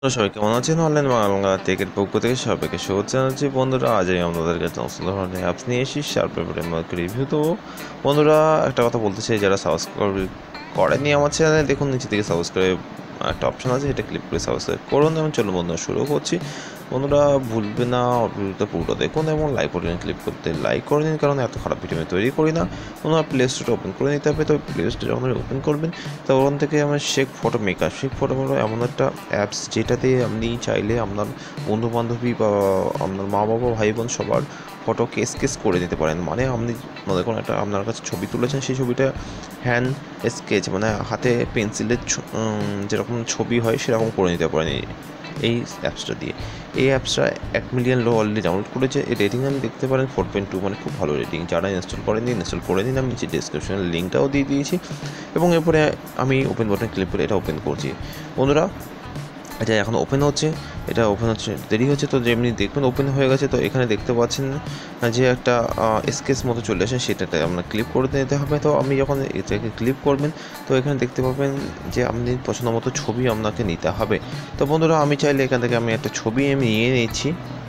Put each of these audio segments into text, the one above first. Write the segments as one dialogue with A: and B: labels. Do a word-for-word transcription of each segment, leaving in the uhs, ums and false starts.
A: সবাই কেমন আছেন? অনলাইন বাংলা টেকের পক্ষ থেকে সবাইকে স্বাগত জানাচ্ছি। বন্ধুরা, আজ আমি আপনাদের কাছে নতুন ধরনের অ্যাপস নিয়ে এসেছি, শার্প পেপারের মধ্যে রিভিউ। তো বন্ধুরা, একটা কথা বলতে চাই, যারা সাবস্ক্রাইব করেনি আমার চ্যানেলে, দেখুন নিচে থেকে সাবস্ক্রাইব একটা অপশন আছে, এটা ক্লিক করে সাবস্ক্রাইব করুন। এবং চলুন বন্ধুরা, শুরু করছি। বন্ধুরা, ভুলবে না ভিডিওটা পুরোটা দেখুন এবং লাইক করে নিন। ক্লিক করতে লাইক করে নিন, কারণ এত খারাপ ভিডিও আমি তৈরি করি না। বন্ধুরা, প্লে স্টোরটা ওপেন করে নিতে হবে। তো প্লে স্টোর যখন ওপেন করবেন, তো ওখান থেকে আমার shake photo maker shake photo maker এমন একটা অ্যাপস, যেটাতে আপনি চাইলে আপনার বন্ধু বান্ধবী বা আপনার মা বাবা ভাই বোন সবার ফটোকে স্কেচ করে দিতে পারেন। মানে আপনি মনে করুন একটা আপনার কাছে ছবি তুলেছেন, সেই ছবিটা হ্যান্ড স্কেচ মানে হাতে পেন্সিলের যেরকম ছবি হয় সেরকম করে নিতে পারেন এই অ্যাপসটা দিয়ে। এই অ্যাপসটা এক মিলিয়ন লোক অলরেডি ডাউনলোড করেছে। এই রেটিং আমি দেখতে পারেন ফোর পয়েন্ট টু, মানে খুব ভালো রেটিং। যারা ইনস্টল করেনি ইনস্টল করে নিন, আমি নিচে ডিসক্রিপশনে লিঙ্কটাও দিয়ে দিয়েছি। এবং এরপরে আমি ওপেন বাটন ক্লিক করে এটা ওপেন করছি। বন্ধুরা, এটা এখন ওপেন হচ্ছে, এটা ওপেন হচ্ছে দেরি হচ্ছে। তো যেমনি দেখবেন ওপেন হয়ে গেছে। তো এখানে দেখতে পাচ্ছেন যে একটা স্কেচ মতো চলে আসে, সেটাতে আপনার ক্লিক করে নিতে হবে। তো আপনি যখন এটাকে ক্লিক করবেন, তো এখানে দেখতে পাবেন যে আপনি পছন্দ মতো ছবি আপনাকে নিতে হবে। তো বন্ধুরা, আমি চাইলে এখান থেকে আমি একটা ছবি আমি নিয়ে নিচ্ছি।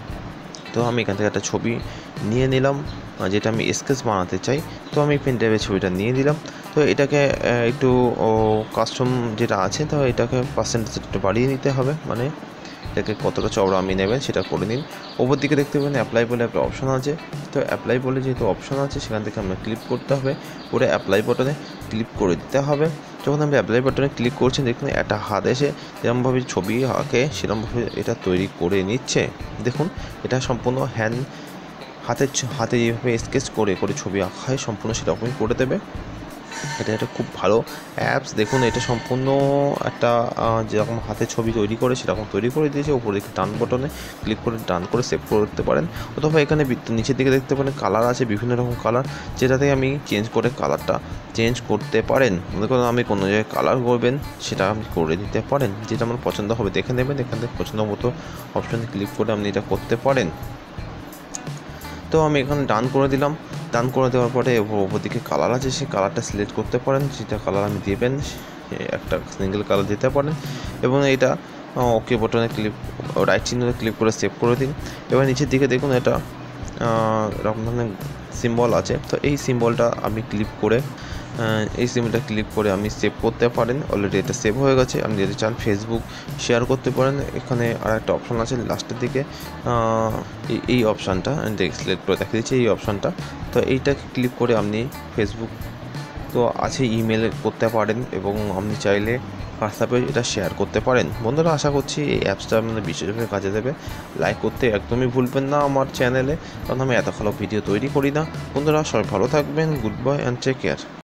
A: তো আমি এখান থেকে একটা ছবি নিয়ে নিলাম, যেটা আমি স্কেচ বানাতে চাই। তো আমি পেন ড্রাইভের ছবিটা নিয়ে দিলাম। তো এটাকে একটু কাস্টম যেটা আছে, তো এটাকে পার্সেন্টেজ একটু বাড়িয়ে নিতে হবে, মানে এটাকে কতটা চওড়া আমি নেবেন সেটা করে নিন। ওপর দিকে দেখতে পাবেন অ্যাপ্লাই বলে একটা অপশন আছে। তো অ্যাপ্লাই বলে যেহেতু অপশন আছে, সেখান থেকে আমরা ক্লিক করতে হবে, করে অ্যাপ্লাই বাটনে ক্লিক করে দিতে হবে। যখন আপনি অ্যাপ্লাই বাটনে ক্লিক করছেন, দেখুন একটা হাত এসে যেরকমভাবে ছবি আঁকে সেরকমভাবে এটা তৈরি করে নিচ্ছে। দেখুন, এটা সম্পূর্ণ হ্যান্ড হাতের হাতে যেভাবে স্কেচ করে করে ছবি আঁকা হয়, সম্পূর্ণ সেরকমই করে দেবে। এটা একটা খুব ভালো অ্যাপস। দেখুন, এটা সম্পূর্ণ একটা যেরকম হাতে ছবি তৈরি করে সেরকম তৈরি করে দিয়েছে। উপরে দিকে ডান বটনে ক্লিক করে ডান করে সেভ করতে পারেন, অথবা এখানে নিচের দিকে দেখতে পারেন কালার আছে, বিভিন্ন রকম কালার, যেটাতে আমি চেঞ্জ করে কালারটা চেঞ্জ করতে পারেন। মনে করুন আমি কোনো জায়গায় কালার করবেন, সেটা আপনি করে দিতে পারেন, যেটা আমার পছন্দ হবে দেখে নেবেন। এখান থেকে পছন্দ মতো অপশানে ক্লিক করে আপনি এটা করতে পারেন। তো আমি এখানে ডান করে দিলাম। ডান করে দেওয়ার পরে ওপর দিকে কালার আছে, সেই কালারটা সিলেক্ট করতে পারেন, যেটা কালার আমি দেবেন একটা সিঙ্গেল কালার দিতে পারেন। এবং এটা ওকে বটনে ক্লিক রাইট চিহ্নে ক্লিক করে সেভ করে দিন। এবার নিচের দিকে দেখুন এটা এরকম ধরনের সিম্বল আছে। তো এই সিম্বলটা আমি ক্লিক করে এই সিম্বলটা ক্লিক করে আমি সেভ করতে পারেন। অলরেডি এটা সেভ হয়ে গেছে। আপনি যদি চান ফেসবুক শেয়ার করতে পারেন। এখানে আর একটা অপশান আছে লাস্টের দিকে, এই অপশানটা আমি সিলেক্ট করে দেখিয়ে দিচ্ছি, এই অপশানটা। তো এইটাকে ক্লিক করে আপনি ফেসবুক তো আছে ইমেল করতে পারেন, এবং আপনি চাইলে হোয়াটসঅ্যাপে এটা শেয়ার করতে পারেন। বন্ধুরা, আশা করছি এই অ্যাপসটা আপনাদের বিশেষভাবে কাজে দেবে। লাইক করতে একদমই ভুলবেন না আমার চ্যানেলে, কারণ আমি এত ভালো ভিডিও তৈরি করি না। বন্ধুরা, সবাই ভালো থাকবেন। Goodbye and take care.